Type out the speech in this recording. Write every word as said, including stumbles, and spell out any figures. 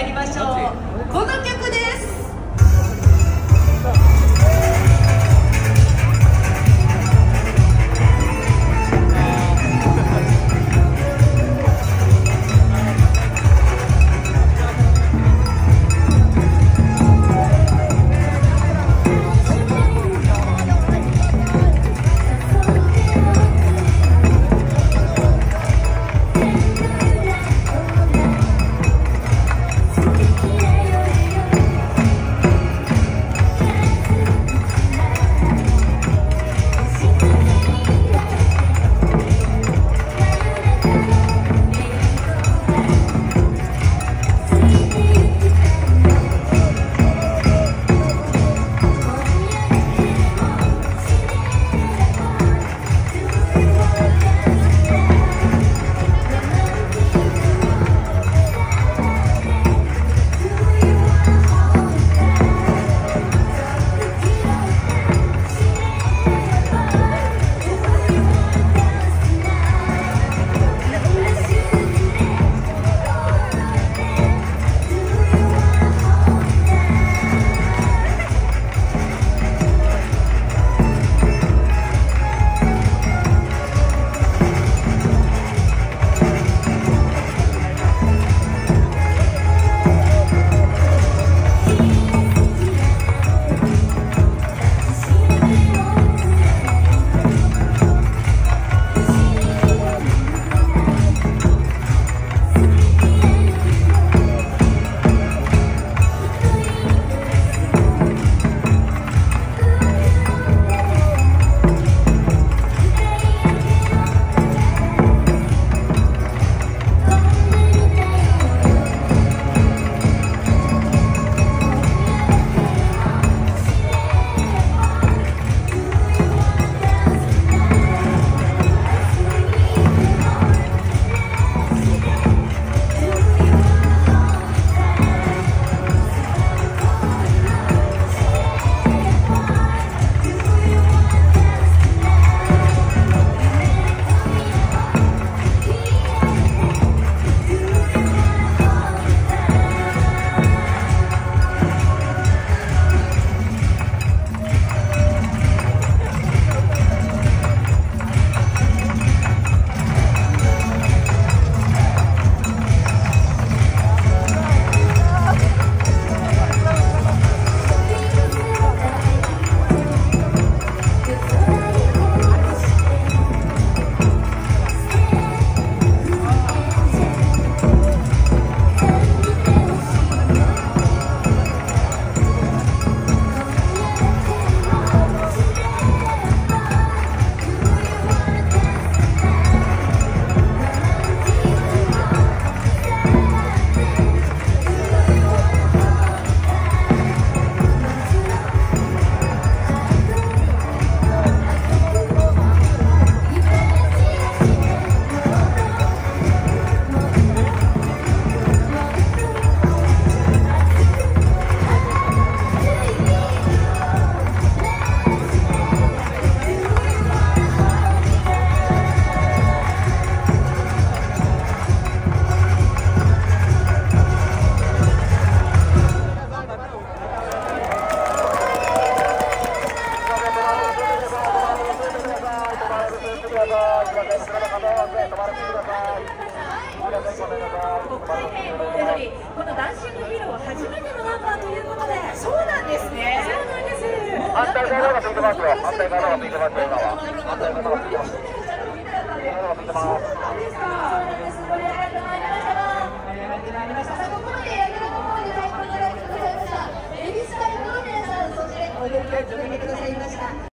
参りましょう。この曲です。 やはりこのダンシングヒーローは初めてのナンバーということで。 そうなんですね。 そうなんです。 反対側がついてますよ。反対側がついてますよ。今は。反対側がついてます。反対側がついてます。 そうですか。盛り上がってまいりました。盛り上がってまいりました。ここまで躍動の方に太鼓のライブくださいました。エビスカイプロデューサー、そして踊りを作ってくださいました。